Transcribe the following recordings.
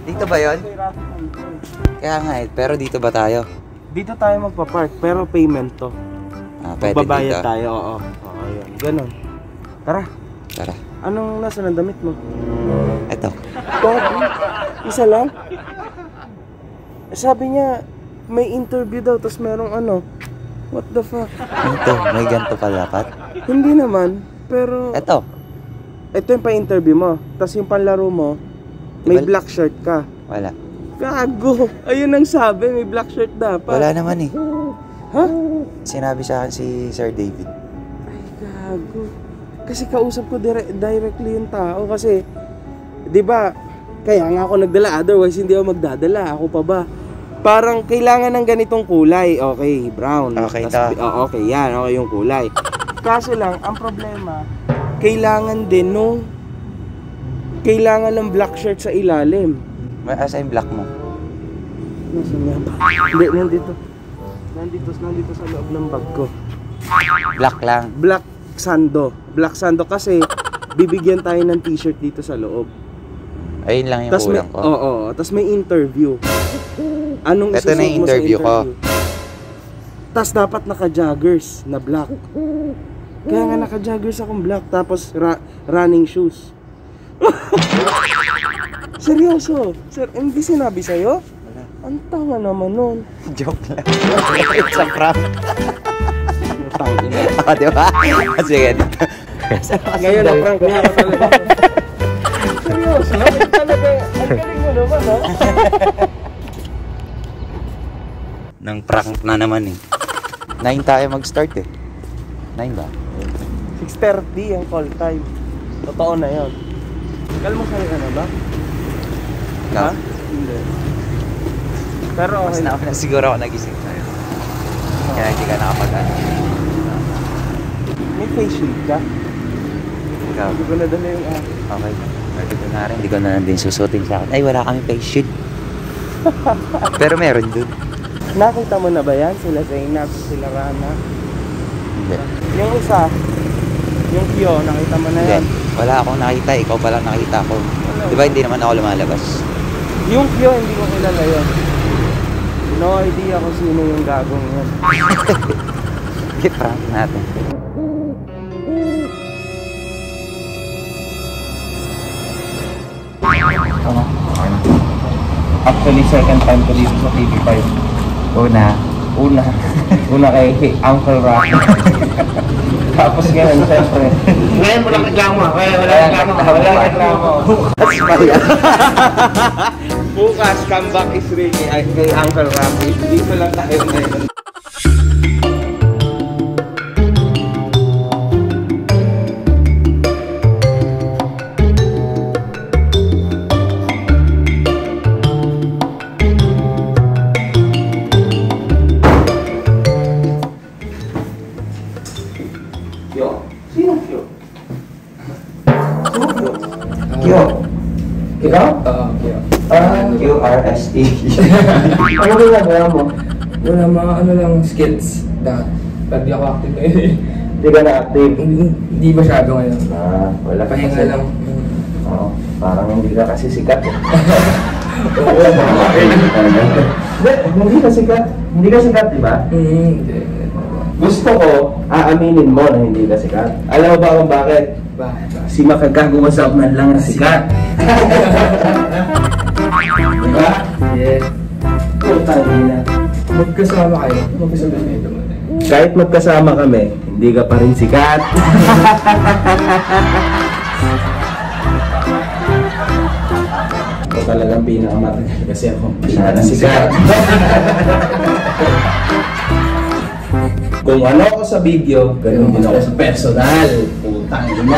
Dito ba yun? Kaya nga eh, pero dito ba tayo? Dito tayo magpa-park, pero payment to. Pwede Babayad dito. tayo, oo. Oo, yun. Ganon. Tara. Tara. Anong nasa ng damit mo? Eto. Isa lang? Sabi niya, may interview daw, tapos merong ano. What the fuck? Ito, may ganito pa dapat. Hindi naman, pero... Eto. Ito yung pa-interview mo. Tapos yung panlaro mo, may Diba? black shirt ka. Wala. Gago! Ayun ang sabi, may black shirt dapat. Wala naman eh. Ha? Sinabi sa akin si Sir David. Ay, gago. Kasi kausap ko directly yung tao. Kasi, di ba, kaya nga ako nagdala. Otherwise, hindi ako magdadala. Ako pa ba? Parang kailangan ng ganitong kulay. Okay, brown. Okay, okay, yan. Okay yung kulay. Kaso lang, ang problema, kailangan din nung kailangan ng black shirt sa ilalim. May asa yung black mo? Nasaan nga ba? Hindi, nandito. Nandito sa loob ng bag ko. Black lang. Black sando. Black sando kasi bibigyan tayo ng t-shirt dito sa loob. Ayun lang yung Tas kulang ko. Oo, tapos may interview. Anong Ito na yung interview ko. Tapos dapat naka-joggers na black. Kaya nga naka-joggers akong black. Tapos running shoes. Seryoso? Sir, hindi sinabi sa'yo? Wala. Ang tanga naman nun. Joke lang. It's a prank. Tanga na. Diba? Sige. Ngayon na prank na ako talaga. Seryoso? Talaga, ang galing mo naman, ha? Nang prank na naman eh. 9 tayo mag-start eh. 9 ba? 6:30 ang call time. Totoo na yun. Kalmasal ka na ba? Ha? Hindi. Pero Mas okay na ako na siguro ako nagising tayo. Kaya hindi ka nakapag-ano. May face shield ka? Ikaw. Hindi ko nadala yung Okay. Pwede ko na rin. Hindi ko na din susutin sa akin. Ay, wala kami face shield. Pero meron dun. Nakita mo na ba yan? Sila Zainab, sila Rana. Hindi. Yung isa, yung Kyo, nakita mo na Hindi. yan? Wala akong nakita. Ikaw pala nakita ko. Di ba hindi naman ako lumalabas? Yung Kyo, hindi ko kilala yun. No idea kung sino yung gagong yun. I-prank natin. Actually, second time ko dito sa TV5. Una kay Uncle Rock. Tapos ngayon, siyempre. Ngayon mo lang reklamo. Wala reklamo. Bukas, comeback is ready kay Uncle Rocky. Dito lang tayo ngayon. Sino Kyo? Kyo. Ikaw? Kyo. QRST. Ano ginagawa mo? Wala mga ano lang skills na pag di ako active ngayon. Hindi ka na-active. Hindi masyado ngayon. Wala ka Pahinga kasi. lang. Oo, parang hindi ka kasi sikat. Hindi ka sikat. Hindi ka sikat, di ba? Hindi. Gusto ko, aaminin mo na hindi ka sikat. Alam mo ba kung bakit? Bakit? Si Makagawa sa man lang ang sikat. Diba? Yes. Putang ina. Magkasama kayo. Magkasama kayo naman. Kahit magkasama kami, hindi ka pa rin sikat. Ito talagang pinakamatagal kasi ako masyadong sikat. Kung ano ako sa video, ganun din ako sa personal. Putang ina.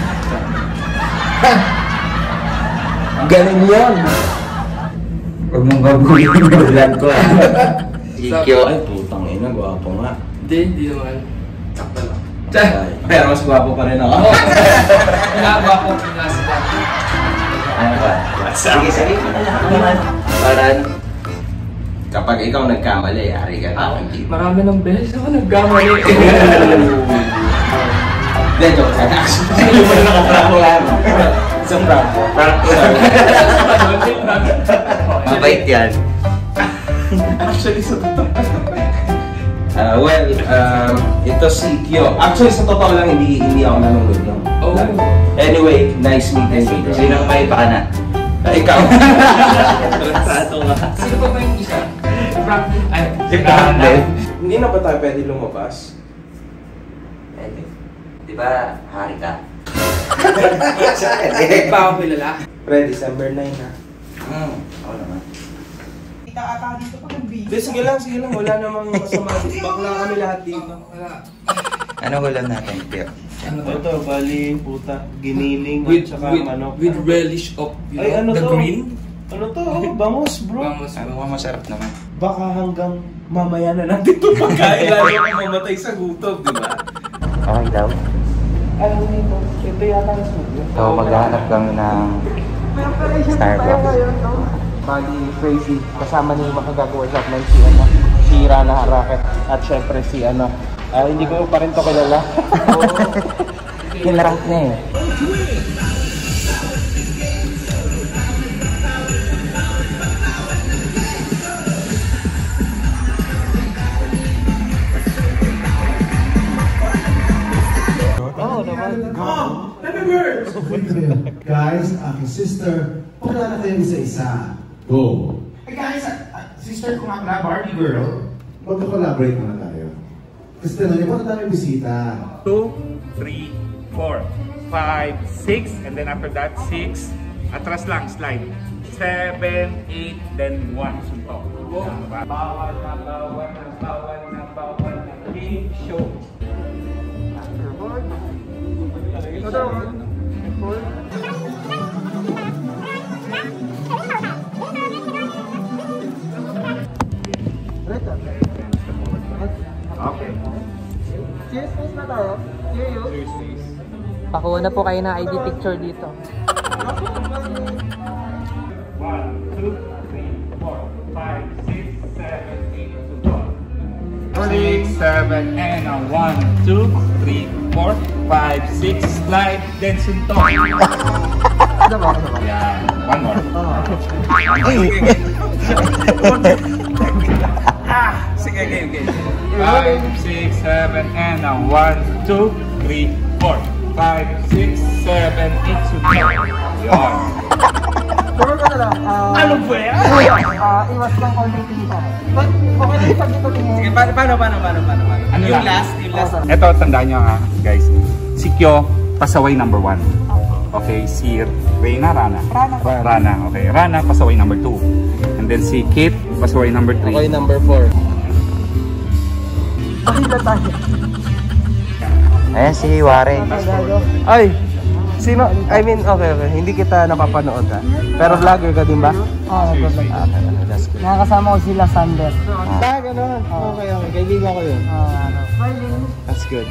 Ganun yun. Huwag mong gagawin yung bulan ko. Kyo. Ay, putang ina, gwapo nga. Hindi naman. Sakto lang. Pero mas gwapo pa rin ako. Ginagawa ko pinasita. Ano ba? Sige, sige. Parang kapag ikaw nagkamali, ari ka na. Marami ng beses ako nagkamali. Hindi, joke lang. Actually, mo na nakaprank lang. Isang prank. Prank. Mabait yan. Actually, sa totoo. Ito si Kyo. Actually, sa totoo lang, hindi ako nanonood ng vlog. Anyway, nice meeting you, bro. Sinang may baka na? Ikaw. Sino pa ba yung isa? Si Franklin. Hindi na ba tayo pwede lumabas? Pwede. Di ba, hari ka? Ba ako kilala? Pre, December 9 na. Ako naman. Kita ata dito pag nag-video. Hindi, sige lang. Wala namang masama. Bakla kami lahat dito. Wala. Ano ulam natin, Pio? Ito, bali, puta, giniling, With, at saka with, manok. with relish of, you know, Ay, ano the to? green. Ano to? Bangus, bro. Vamos, Ano mo masarap naman? Baka hanggang mamaya na natin ito pagkain. Lalo kung mamatay sa gutom, di ba? Okay daw. Alam dito, ito yata ang studio. So, maghahanap kami ng Starbucks. Bali, crazy. Kasama niyo yung makagag-workshop ng si Rana Haraket. At syempre si hindi ko pa rin to kilala. Kinarap na eh. Guys, aking sister, pakilala kayo isa-isa. Go! Hey guys, sister ko nga pala, Barbie girl. Magka-collaborate muna tayo. Kasi tanong niyo, paano tayo bisita? 2, 3, 4, 5, 6, and then after that 6. Atras lang, slide. 7, 8, then 1. Suntok. Bawal na game show. Okay. Cheers, please na tayo. Cheers. Cheers. Pakuha na po kayo ng ID picture dito. 1, 2, 3, 4, 5, 6, 7, 8, suntok. 6, 7, and 1, 2, 3, 4, 5, 6, slide, then suntok. Yeah, one more. Sige, game. 5, 6, 7, and 1, 2, 3, 4, 5, 6, 7, 8, suntok. Yun. Puro ka na lang. Ano ba yan? Iwas lang konting tingin sa akin. Okay na yung pag dito tingin. Sige, paano? Ano Yung lang? last. Ito, tandaan nyo ha, guys. Si Kyo, pasaway number 1. Okay, si Reyna, Rana. Rana, okay. Rana, pasaway number 2. And then si Kit, pasaway number 3. Okay, number 4. Okay na tayo. Ayan si Warren. Ay! Sino? I mean, okay. Hindi kita napapanood ha. Pero vlogger ka din ba? Oo, Okay, that's good. nakakasama ko sila Sander. Ganun. Okay. Kaibigan ko yun. Smiling. That's good.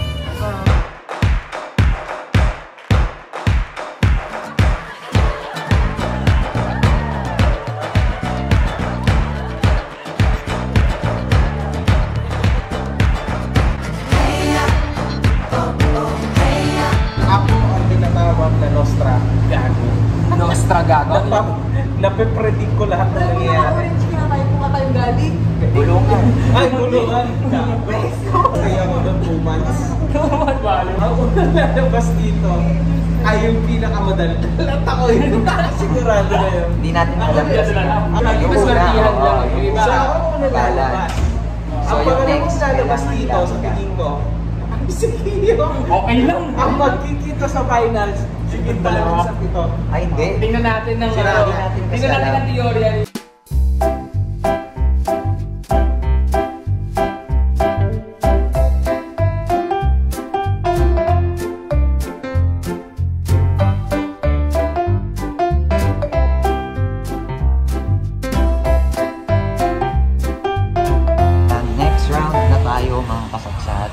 Ako ang tinatawag na Nostra Gago. Nostra gago. Nape-predict ko lahat ng nangyayari. Bulungan. Ay, gulungan! Kaya ako doon 2 months. Ang unang lalabas dito ay yung pinakamadali. Lahat ako yun. Sigurado na yun. Hindi natin alam kasi. Yung una, oo. Yung iba, So ako ang lalabas. So, Ang yung pangalawang next, lalabas kailangan dito sa ilan ka? tingin ko, ang sikio. Okay lang. Ang magkikita sa finals, sige dalawa sa pito. Ay, hindi. tingnan natin ng Sinabi natin kasi tingnan natin alam. ang teorya. Next round na tayo mga kasaksat.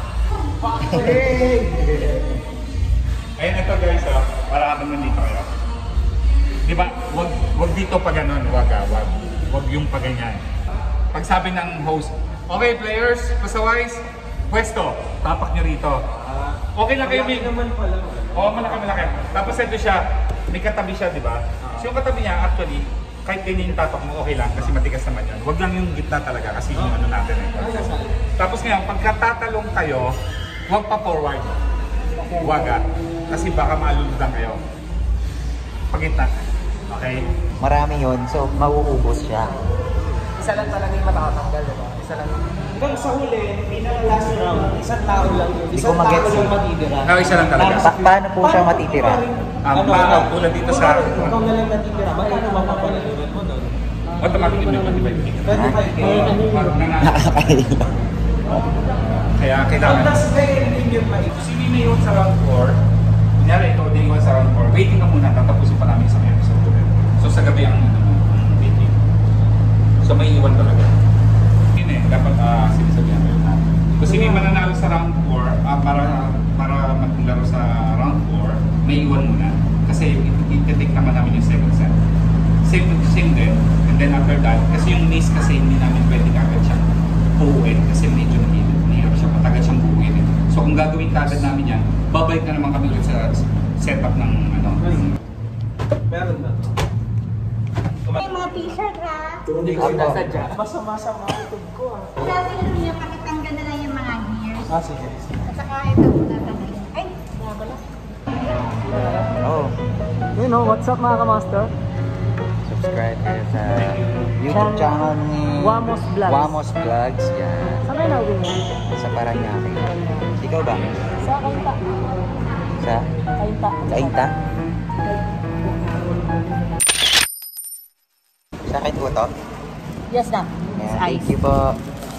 Ayun, ito guys, para habang nandito kayo. Di ba, wag dito pa ganun, wag yung pa ganyan. Pag sabi ng host, okay players, pasaway, pwesto, tapak nyo rito. Okay lang kayo, may naman pala. Oo, malaki. Tapos ito siya, may katabi siya, di ba? So yung katabi niya, actually, kahit ganyan yung tatok mo, okay lang kasi matigas naman yun. Huwag lang yung gitna talaga kasi yung ano natin eh. Tapos ngayon, pagkatatalong kayo, huwag pa forward. Huwag kasi baka maluludan kayo. Pagitna. Okay? Marami yun, so mauubos siya. Isa lang talaga yung matatanggal, diba? Isa lang. Hanggang sa huli, pinaka-last round, isang tao lang yun. Hindi ko mag-gets eh. matitira. Isa lang talaga. Paano po siya matitira? Tulad dito sa... Ikaw na lang natitira. Bakit ito mapapalimunan mo doon? Automatic yun yung 25K. Kaya kailangan... Sino na yun sa round 4? Kunyari, ikaw din yun sa round 4. Waiting ka muna, tatapusin pa namin isang episode. So sa gabi ang waiting. So may iwan talaga. Yun eh, dapat sinasabihan ko yun na. Kung sino yung mananalo sa round 4, para maglaro sa round 4, may iwan muna. Kasi iti-take naman namin yung second set. Same din. And then after that, kasi yung miss kasi hindi namin pwede kagad siyang buuin. Kasi medyo nahihirap siya, matagal siyang buuin. So kung gagawin kagad namin yan, babalik na naman kami ulit sa setup ng ano. Meron na. May mga t-shirt ha. Hindi ko nasadya. Masama-sama utog ko ah. Kasi niyo pakitanggal na lang yung mga gears. Sige. At saka ito muna tanggalin. Ay, wala. Oh, You know, what's up mga kamaster? subscribe kayo sa YouTube channel ni Wamos Vlogs. Wamos Vlogs. Yan. Saan kayo nawin? Sa Paranaque. Ikaw ba? Sa Kainta. Sa? Kainta. Kainta? Sa akin po to? Yes na. Yan, thank you po.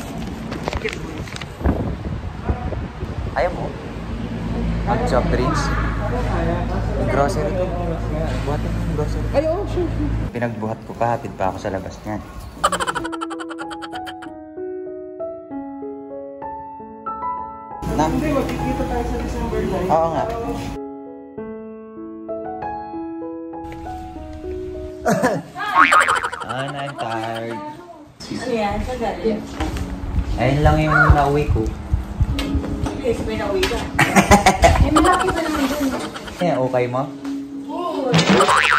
Ayaw mo? Mag-soft drinks? Grocery to. Buhat mo yung grocery. Ay, oh, sure. Pinagbuhat ko pa, hatid pa ako sa labas niyan. Na? Hindi, magkikita tayo sa December 9. Oo nga. I'm tired. Ano yan? Saan galing? Ayun lang yung nauwi ko. Please, may nauwi ka. Ay, malaki pa naman dun. Eh, okay mo? Oo.